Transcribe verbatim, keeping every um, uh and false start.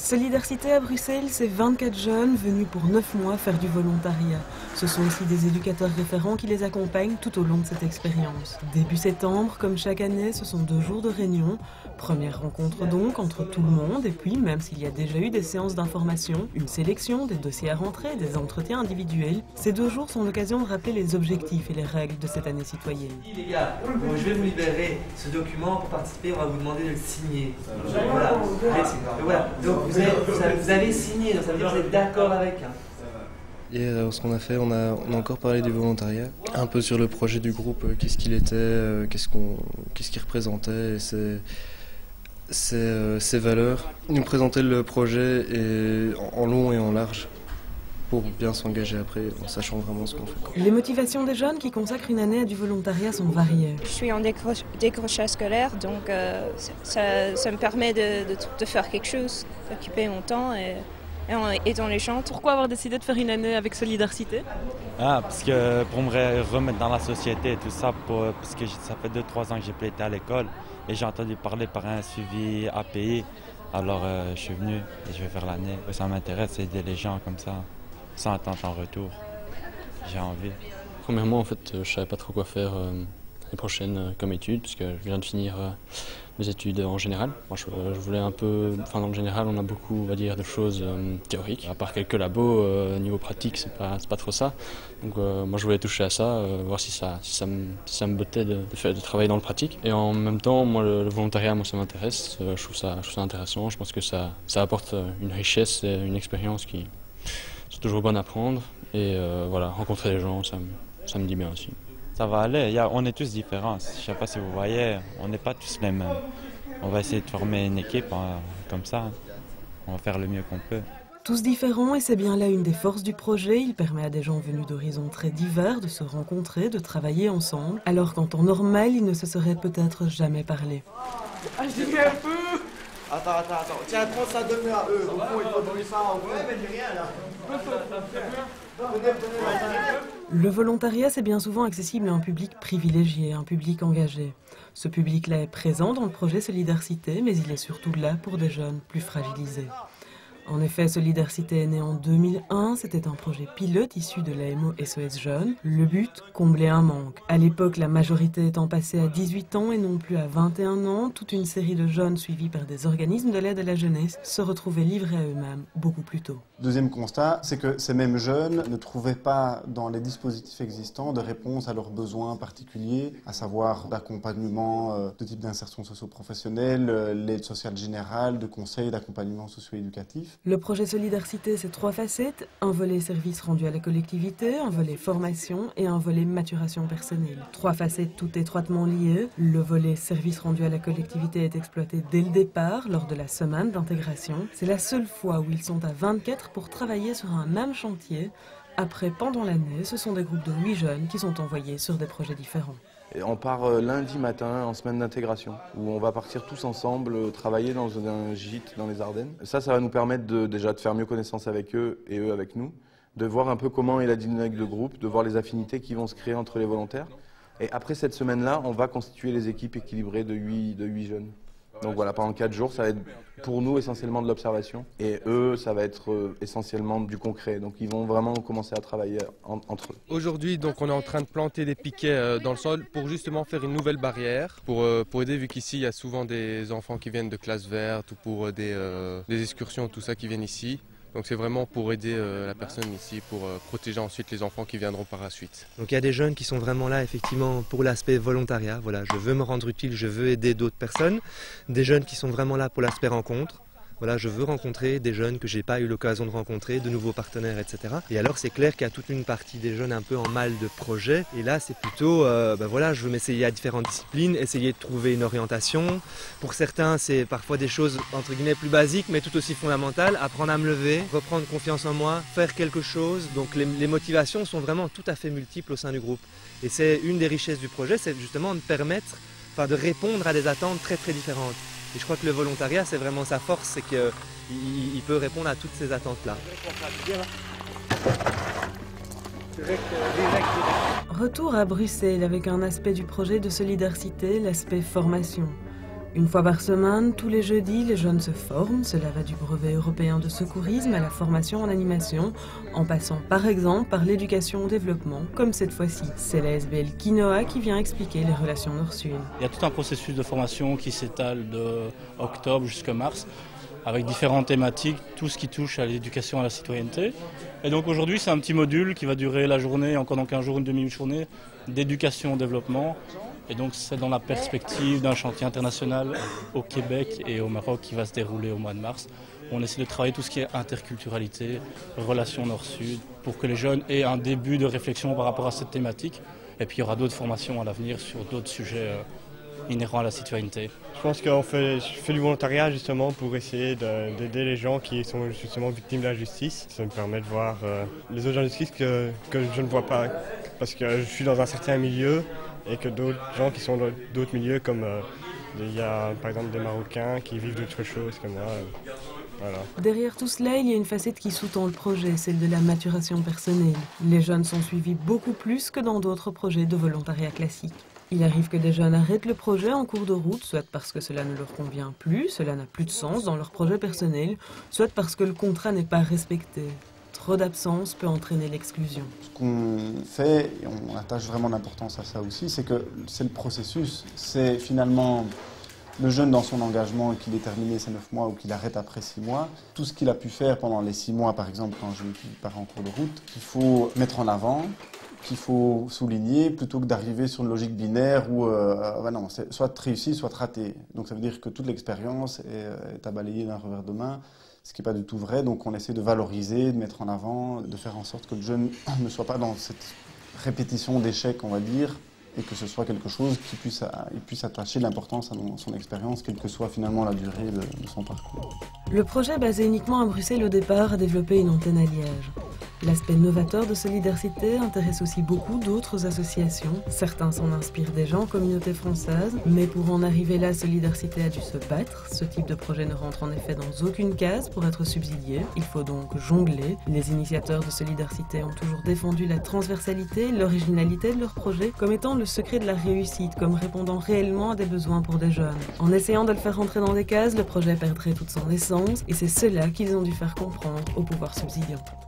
Solidarité à Bruxelles, c'est vingt-quatre jeunes venus pour neuf mois faire du volontariat. Ce sont aussi des éducateurs référents qui les accompagnent tout au long de cette expérience. Début septembre, comme chaque année, ce sont deux jours de réunion. Première rencontre donc entre tout le monde et puis, même s'il y a déjà eu des séances d'information, une sélection, des dossiers à rentrer, des entretiens individuels, ces deux jours sont l'occasion de rappeler les objectifs et les règles de cette année citoyenne. Les gars, bon, je vais vous libérer ce document pour participer, on va vous demander de le signer. Voilà. Voilà. Donc vous avez, vous, avez, vous avez signé, donc ça veut dire que vous êtes d'accord avec. Hein. Et alors, ce qu'on a fait, on a, on a encore parlé du volontariat, un peu sur le projet du groupe, euh, qu'est-ce qu'il était, euh, qu'est-ce qu'on, qu'est-ce qu'il représentait, et ses, ses, euh, ses valeurs. Ils nous présentaient le projet et, en, en long et en large, pour bien s'engager après, en sachant vraiment ce qu'on fait. Les motivations des jeunes qui consacrent une année à du volontariat sont variées. Je suis en décroch décrochage scolaire, donc euh, ça, ça me permet de, de, de faire quelque chose, d'occuper mon temps et, et en aidant les gens. Pourquoi avoir décidé de faire une année avec Solidarité? Ah, parce que pour me remettre dans la société et tout ça, pour, parce que ça fait deux trois ans que j'ai pas été à l'école et j'ai entendu parler par un suivi A P I, alors euh, je suis venu et je vais faire l'année. Ça m'intéresse d'aider les gens comme ça, sans attendre en retour. J'ai envie. Premièrement, en fait, je ne savais pas trop quoi faire euh, l'année prochaine euh, comme études, parce que je viens de finir euh, mes études en général. Moi, je, je voulais un peu, enfin dans le général, on a beaucoup, on va dire, de choses euh, théoriques. À part quelques labos, euh, niveau pratique, c'est pas, c'est pas trop ça. Donc, euh, moi, je voulais toucher à ça, euh, voir si ça, si ça me, si ça me bottait de, de, faire, de travailler dans le pratique. Et en même temps, moi, le, le volontariat, moi, ça m'intéresse. Euh, je trouve ça, je trouve ça intéressant. Je pense que ça, ça apporte une richesse et une expérience qui c'est toujours bon à prendre. Et euh, voilà, rencontrer les gens, ça me, ça me dit bien aussi. Ça va aller, y a, on est tous différents. Je ne sais pas si vous voyez, on n'est pas tous les mêmes. On va essayer de former une équipe hein, comme ça. On va faire le mieux qu'on peut. Tous différents, et c'est bien là une des forces du projet. Il permet à des gens venus d'horizons très divers de se rencontrer, de travailler ensemble, alors qu'en temps normal, ils ne se seraient peut-être jamais parlé. Agitez un peu. Attends, attends, attends. Tiens, prends ça, donne-le à eux. Au fond, il faut donner ça. Au fond, mais j'ai rien là. Le volontariat, c'est bien souvent accessible à un public privilégié, un public engagé. Ce public-là est présent dans le projet Solidarité, mais il est surtout là pour des jeunes plus fragilisés. En effet, Solidarité est né en deux mille un, c'était un projet pilote issu de l'A M O S O S Jeunes. Le but, combler un manque. À l'époque, la majorité étant passée à dix-huit ans et non plus à vingt et un ans, toute une série de jeunes suivis par des organismes de l'aide à la jeunesse se retrouvaient livrés à eux-mêmes beaucoup plus tôt. Deuxième constat, c'est que ces mêmes jeunes ne trouvaient pas dans les dispositifs existants de réponse à leurs besoins particuliers, à savoir d'accompagnement de type d'insertion socio-professionnelle, l'aide sociale générale, de conseils, d'accompagnement socio-éducatif. Le projet Solidarité, c'est trois facettes, un volet service rendu à la collectivité, un volet formation et un volet maturation personnelle. Trois facettes toutes étroitement liées. Le volet service rendu à la collectivité est exploité dès le départ, lors de la semaine d'intégration. C'est la seule fois où ils sont à vingt-quatre pour travailler sur un même chantier. Après, pendant l'année, ce sont des groupes de huit jeunes qui sont envoyés sur des projets différents. Et on part lundi matin en semaine d'intégration, où on va partir tous ensemble travailler dans un gîte dans les Ardennes. Ça, ça va nous permettre de, déjà de faire mieux connaissance avec eux et eux avec nous, de voir un peu comment est la dynamique de groupe, de voir les affinités qui vont se créer entre les volontaires. Et après cette semaine-là, on va constituer les équipes équilibrées de huit, de huit jeunes. Donc voilà, pendant quatre jours, ça va être pour nous essentiellement de l'observation et eux, ça va être euh, essentiellement du concret. Donc ils vont vraiment commencer à travailler en, entre eux. Aujourd'hui, donc, on est en train de planter des piquets euh, dans le sol pour justement faire une nouvelle barrière, pour, euh, pour aider, vu qu'ici il y a souvent des enfants qui viennent de classes vertes ou pour euh, des, euh, des excursions, tout ça qui viennent ici. Donc c'est vraiment pour aider euh, la personne ici, pour euh, protéger ensuite les enfants qui viendront par la suite. Donc il y a des jeunes qui sont vraiment là effectivement pour l'aspect volontariat, voilà, je veux me rendre utile, je veux aider d'autres personnes. Des jeunes qui sont vraiment là pour l'aspect rencontre. Voilà, je veux rencontrer des jeunes que je n'ai pas eu l'occasion de rencontrer, de nouveaux partenaires, et cetera. Et alors c'est clair qu'il y a toute une partie des jeunes un peu en mal de projet. Et là c'est plutôt, euh, ben voilà, je veux m'essayer à différentes disciplines, essayer de trouver une orientation. Pour certains c'est parfois des choses entre guillemets plus basiques mais tout aussi fondamentales. Apprendre à me lever, reprendre confiance en moi, faire quelque chose. Donc les, les motivations sont vraiment tout à fait multiples au sein du groupe. Et c'est une des richesses du projet, c'est justement de permettre, enfin de répondre à des attentes très très différentes. Et je crois que le volontariat, c'est vraiment sa force, c'est qu'il peut répondre à toutes ces attentes-là. Retour à Bruxelles avec un aspect du projet de Solidarité, l'aspect formation. Une fois par semaine, tous les jeudis, les jeunes se forment. Cela va du brevet européen de secourisme à la formation en animation, en passant par exemple par l'éducation au développement, comme cette fois-ci. C'est la S B L Quinoa qui vient expliquer les relations Nord-Sud. Il y a tout un processus de formation qui s'étale de octobre jusqu'à mars, avec différentes thématiques, tout ce qui touche à l'éducation à la citoyenneté. Et donc aujourd'hui, c'est un petit module qui va durer la journée, encore dans quinze jours, une demi-journée, d'éducation au développement. Et donc c'est dans la perspective d'un chantier international au Québec et au Maroc qui va se dérouler au mois de mars. On essaie de travailler tout ce qui est interculturalité, relations nord-sud, pour que les jeunes aient un début de réflexion par rapport à cette thématique. Et puis il y aura d'autres formations à l'avenir sur d'autres sujets euh, inhérents à la citoyenneté. Je pense qu'on fait, je fais du volontariat justement pour essayer d'aider les gens qui sont justement victimes de l'injustice. Ça me permet de voir euh, les autres injustices que, que je ne vois pas, parce que je suis dans un certain milieu et que d'autres gens qui sont dans d'autres milieux, comme euh, il y a par exemple des Marocains qui vivent d'autres choses que moi. Euh, voilà. Derrière tout cela, il y a une facette qui sous-tend le projet, celle de la maturation personnelle. Les jeunes sont suivis beaucoup plus que dans d'autres projets de volontariat classiques. Il arrive que des jeunes arrêtent le projet en cours de route, soit parce que cela ne leur convient plus, cela n'a plus de sens dans leur projet personnel, soit parce que le contrat n'est pas respecté. Trop d'absence peut entraîner l'exclusion. Ce qu'on fait, et on attache vraiment d'importance à ça aussi, c'est que c'est le processus. C'est finalement le jeune dans son engagement, qu'il ait terminé ses neuf mois ou qu'il arrête après six mois. Tout ce qu'il a pu faire pendant les six mois, par exemple, quand je pars en cours de route, qu'il faut mettre en avant, qu'il faut souligner, plutôt que d'arriver sur une logique binaire où euh, bah non, c'est soit réussi, soit raté. Donc ça veut dire que toute l'expérience est, est à balayer d'un revers de main, ce qui n'est pas du tout vrai. Donc on essaie de valoriser, de mettre en avant, de faire en sorte que le jeune ne soit pas dans cette répétition d'échecs, on va dire, et que ce soit quelque chose qui puisse, il puisse attacher l'importance à son expérience, quelle que soit finalement la durée de, de son parcours. Le projet basé uniquement à Bruxelles au départ a développé une antenne à Liège. L'aspect novateur de Solidarité intéresse aussi beaucoup d'autres associations. Certains s'en inspirent déjà en communauté française, mais pour en arriver là, Solidarité a dû se battre. Ce type de projet ne rentre en effet dans aucune case pour être subsidié. Il faut donc jongler. Les initiateurs de Solidarité ont toujours défendu la transversalité, l'originalité de leur projet comme étant le secret de la réussite, comme répondant réellement à des besoins pour des jeunes. En essayant de le faire rentrer dans des cases, le projet perdrait toute son essence, et c'est cela qu'ils ont dû faire comprendre au pouvoir subsidiant.